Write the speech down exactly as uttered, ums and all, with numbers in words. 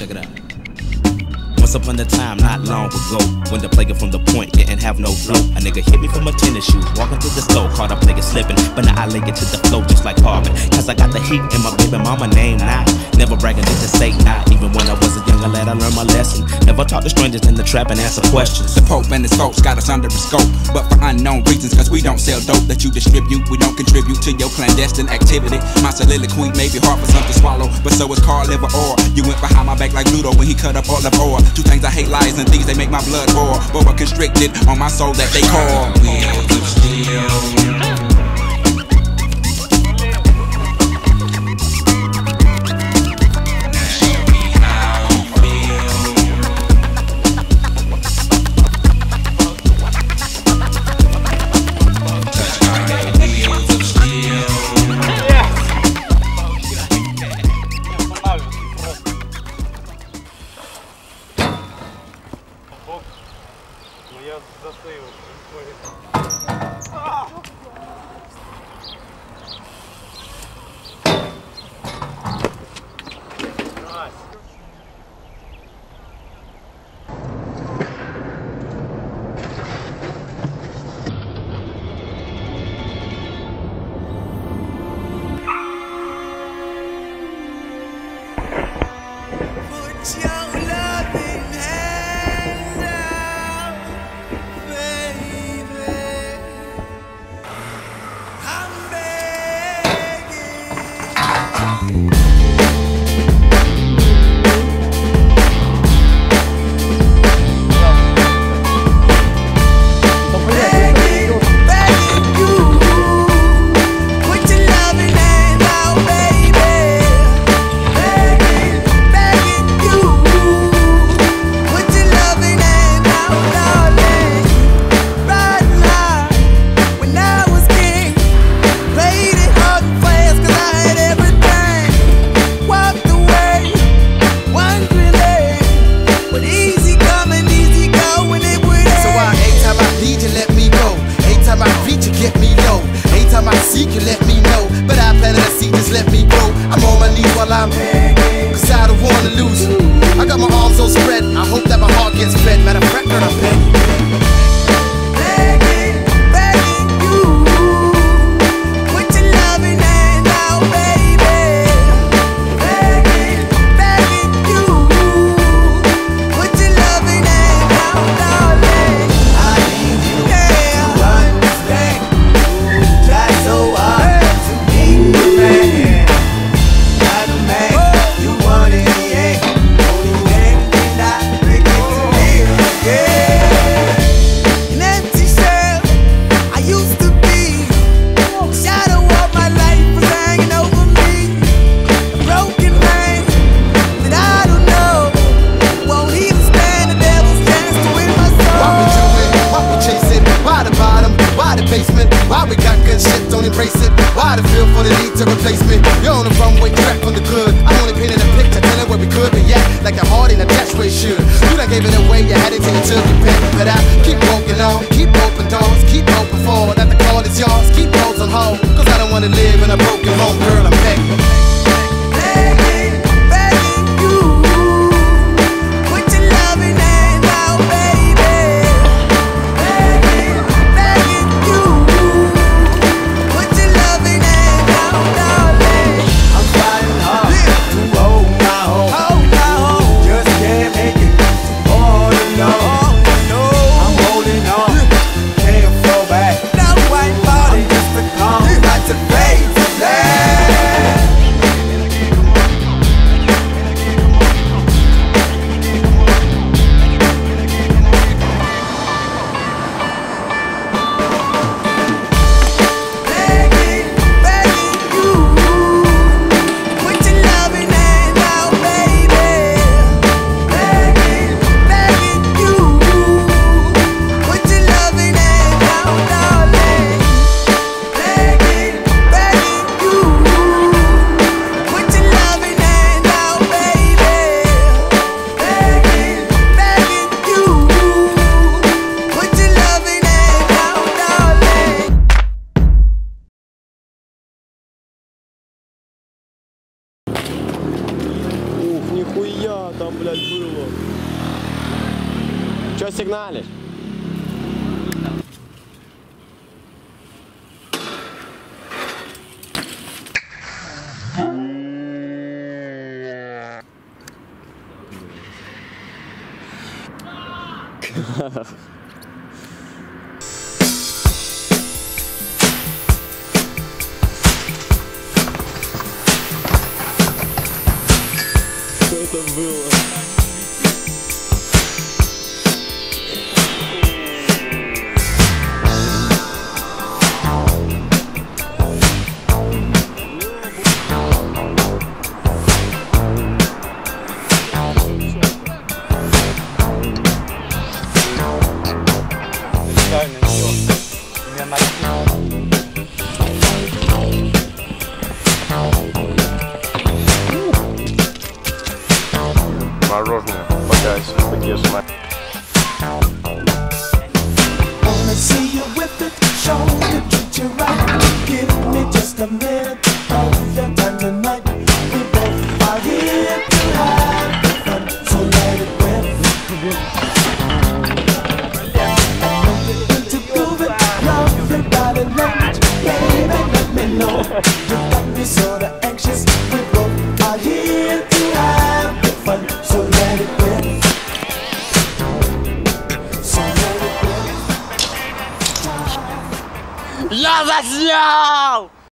Check it out. Once upon a time, not long ago, when the player from the point didn't have no flow, a nigga hit me from my tennis shoes, walking through the store, caught a player slipping, but now I lay it to the flow just like Harvin, cause I got the heat and my baby mama name now. Never bragging, just to say not. Even when I was a younger lad, I learned my lesson. Never talk to strangers in the trap and answer questions. The Pope and his folks got us under the scope, but for unknown reasons, cause we don't sell dope that you distribute. We don't contribute to your clandestine activity. My soliloquy may be hard for some to swallow, but so is Carl Liver Or. You went behind my back like Ludo when he cut up all of ore. Two things I hate, lies and things they make my blood boil. But we're constricted on my soul that they call wheels of steel. Я застою. You let me know, but I planted a seed, just let me grow. I'm on my knees while I'm begging, cause I don't wanna lose you. I got my arms so spread, I hope that my heart gets fed. Matter of fact, I'm begging, begging, begging you. Put your loving hand out, baby. Begging, begging you. Put your loving hand out, darling. I need you to understand. Try so hard to be the man, not the man you want in the end. Only then can I bring it to live again. An empty shell I used to be. The shadow of my life was hanging over me. A broken man that I don't know won't even stand the devil's chance to win my soul. Why we doing? Why we chasing? Why the bottom? Why the basement? Why we got good shit, don't embrace it? Why the feel for the need to replace me? You're on the runway track from the good. I'm only painting a picture, telling where we could be at. Like a heart in a dash where it should. You done gave it away, you had it till you took your pick. But I keep walking on, keep open doors, keep open for that the call is yours. Keep those on hold, cause I don't wanna live in a broken home, girl, I'm begging. Begging, begging you. Put your loving hand out, baby. Begging, begging you. Put your loving hand out, darling. I'm fighting hard to hold my own. Hold my own. Just can't make it all alone. I'm там, блядь, было. Чё сигналишь? Что это было? Мороженое, погайся, такие смаки. Wanna see you with it, show you treat you right. Give me just a minute, of your time tonight. We both are here to have fun, so let it rip. To prove it, love your body language, baby, let me know. You got me sorta anxious. We both are here to have fun, so let it rip. So let it rip. Я заснял!